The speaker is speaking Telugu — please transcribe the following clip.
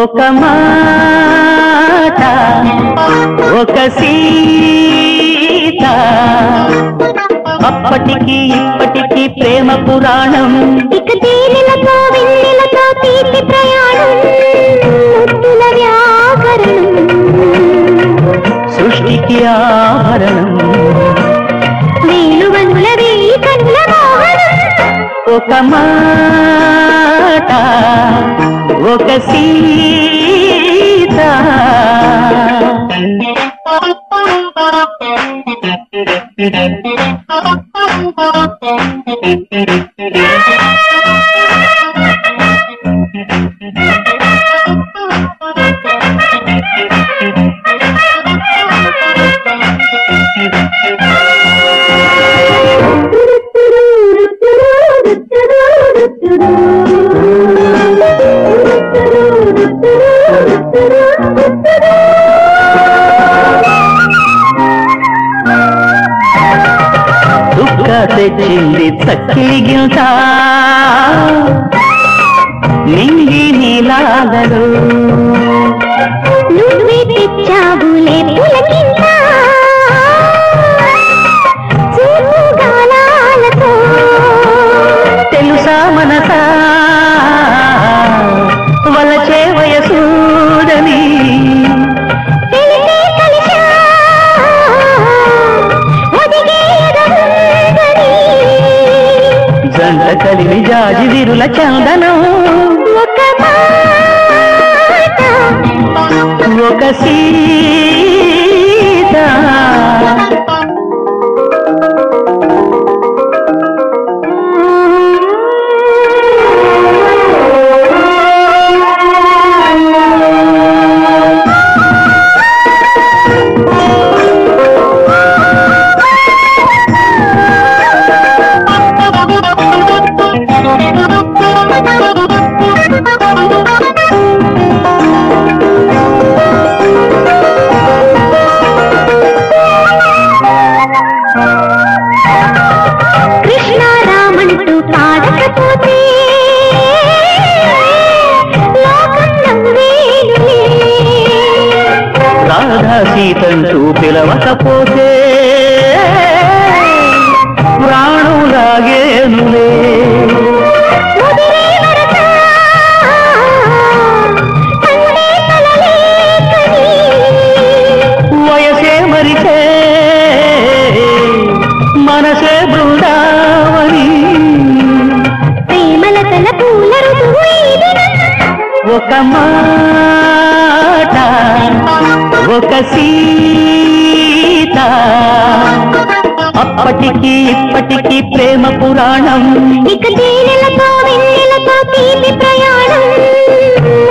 ఒక మాట ఒక సీత అప్పటికి ఇప్పటికి ప్రేమ పురాణం ఇక తేనెలతో వెన్నెలతో తీపి ప్రయాణం ముద్దుల వ్యాకరణం సృష్టికి ఆభరణం వేలువనుల వేయి కన్నుల మోహనం ఒక మాట ఒక సీత దుఃఖ తెచ్చింది చక్కిలిగిల్త నింగి నీలాగలు నువ్వే తెచ్చావులే పులకింత చూపు గాలాలతో తెలుసా మనసా వలచే వయసూదని తెలిసే కలిశా ఒదిగే ఎదరుందని జంట కలిమి జాజి విరుల చందనం ఒక మాట ఒక సీత కృష్ణ రామంటూ పాడకపోతే లోకం నవ్వేనులే రాధా సీతంటూ పిలవకపోతే ప్రాణులాగేనులే ముదిరే వరస కన్నే కలలేకని వయసే మరిచే మనసే బృందావని ప్రేమల తల పూల ఋతువు ఇది ఒక మాట ఒక సీత అప్పటికి ఇప్పటికి ప్రేమ పురాణం ఇక తేనెలతో వెన్నెలతో తీపి ప్రయాణం